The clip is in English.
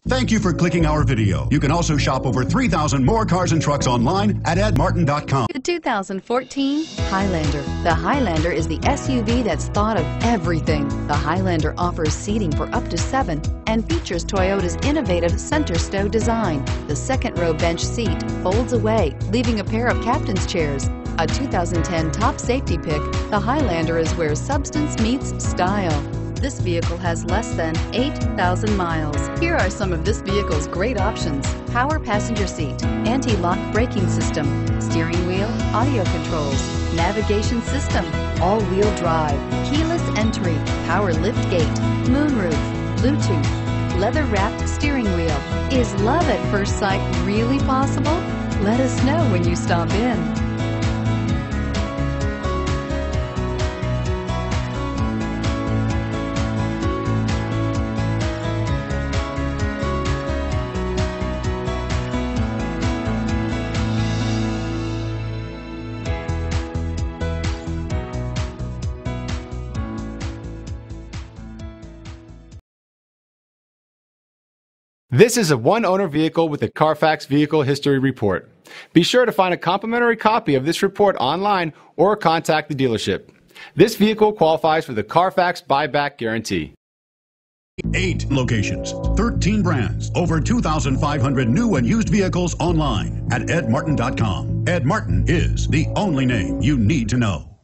Thank you for clicking our video. You can also shop over 3,000 more cars and trucks online at edmartin.com. The 2014 Highlander. The Highlander is the SUV that's thought of everything. The Highlander offers seating for up to 7 and features Toyota's innovative center stow design. The second row bench seat folds away, leaving a pair of captain's chairs. A 2010 top safety pick, the Highlander is where substance meets style. This vehicle has less than 8,000 miles. Here are some of this vehicle's great options: power passenger seat, anti-lock braking system, steering wheel audio controls, navigation system, all-wheel drive, keyless entry, power lift gate, moonroof, Bluetooth, leather-wrapped steering wheel. Is love at first sight really possible? Let us know when you stop in. This is a one-owner vehicle with a Carfax Vehicle History Report. Be sure to find a complimentary copy of this report online or contact the dealership. This vehicle qualifies for the Carfax Buyback Guarantee. 8 locations, 13 brands, over 2,500 new and used vehicles online at edmartin.com. Ed Martin is the only name you need to know.